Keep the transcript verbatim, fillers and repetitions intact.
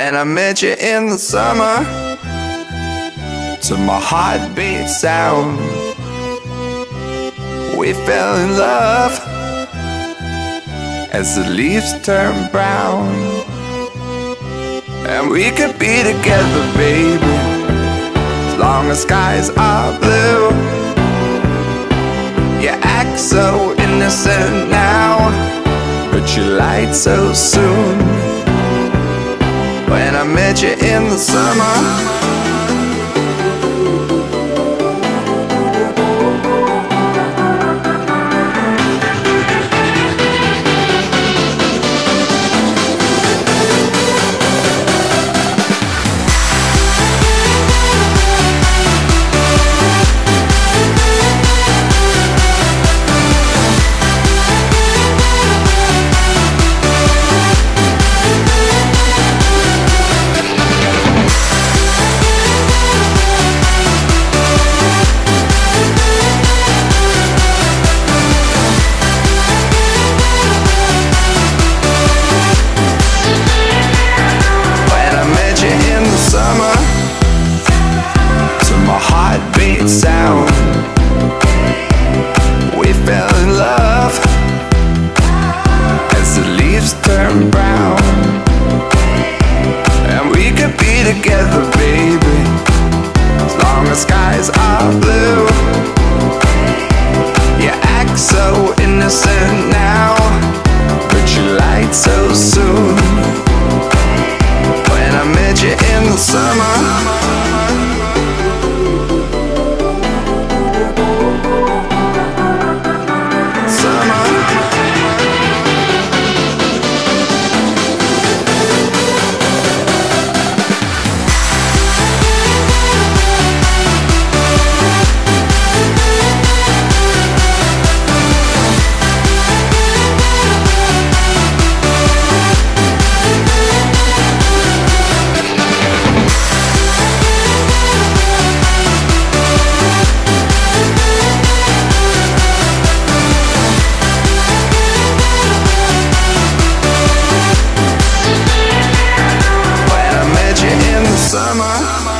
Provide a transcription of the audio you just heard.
When I met you in the summer, to my heartbeat sound, we fell in love as the leaves turn brown. And we could be together, baby, as long as skies are blue. You act so innocent now, but you lied so soon. When I met you in the summer, heartbeat sound, we fell in love as the leaves turn brown. And we could be together, baby, as long as skies are blue. You act so innocent now, but you lied so soon. When I met you in the summer, summer.